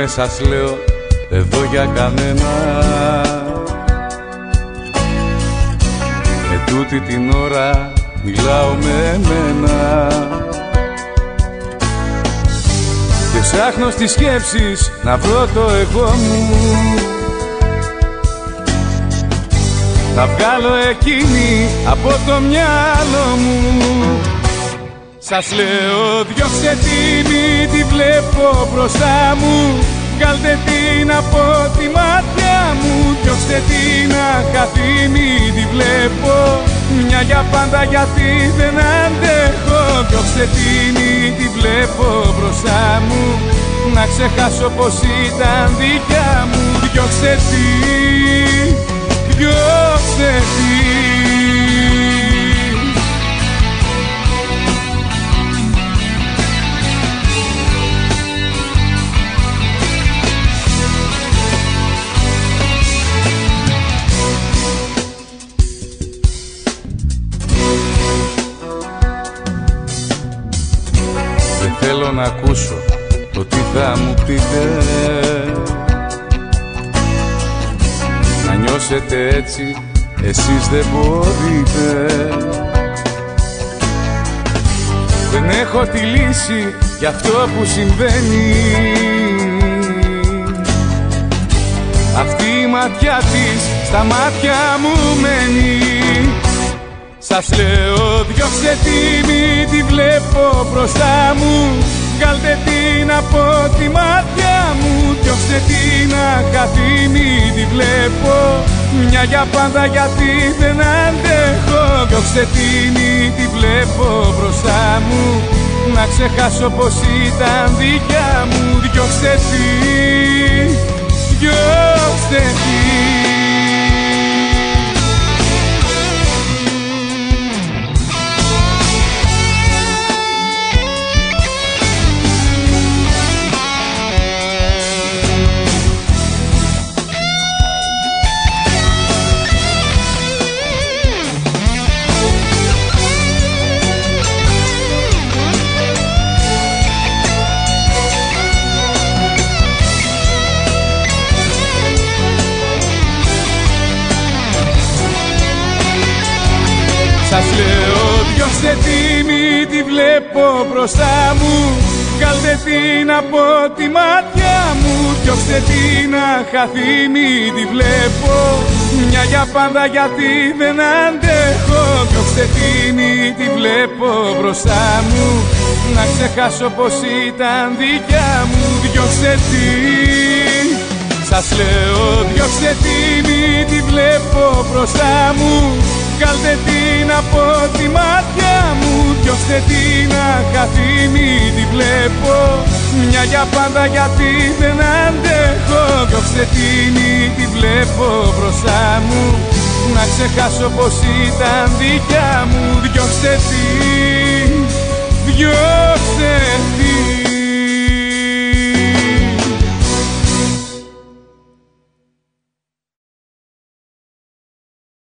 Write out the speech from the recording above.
σας λέω εδώ για κανένα. Τούτη την ώρα μιλάω με εμένα και ψάχνω στις σκέψεις να βρω το εγώ μου, να βγάλω εκείνη από το μυαλό μου. Σας λέω διώξτε τη, μη τη βλέπω μπροστά μου, βγάλτε την από τη μάτια μου, διώξτε την αχαθή, μη τη βλέπω μια για πάντα γιατί δεν αντέχω. Διώξτε την, μη τη βλέπω μπροστά μου, να ξεχάσω πως ήταν δικιά μου. Διώξτε την, διώξτε την. Θέλω να ακούσω το τι θα μου πείτε, να νιώσετε έτσι εσείς δεν μπορείτε. Δεν έχω τη λύση για αυτό που συμβαίνει, αυτή η ματιά της στα μάτια μου μένει. Σας λέω διώξτε τη, μη τη βλέπω μπροστά μου, βγάλτε την από τη μάτια μου, διώξτε την αχαθή, μη τη βλέπω μια για πάντα γιατί δεν αντέχω. Διώξτε την, μη τη βλέπω μπροστά μου, να ξεχάσω πως ήταν δικιά μου. Διώξτε την, διώξτε την. Σας λέω διώξτε τη, μη τη βλέπω μπροστά μου, βγάλτε την από τη μάτια μου, διώξτε την αχαθή, μη τη βλέπω μια για πάντα γιατί δεν αντέχω. Διώξτε τη, μη τη βλέπω μπροστά μου, να ξεχάσω πως ήταν δικιά μου. Διώξτε τη, σας λέω διώξτε τη, μη τη βλέπω μπροστά μου, βγάλτε την από τη μάτια μου, διώξτε την αχαθή, μη τη βλέπω μια για πάντα γιατί δεν αντέχω. Διώξτε την, μη τη βλέπω μπροστά μου, να ξεχάσω πως ήταν δικιά μου.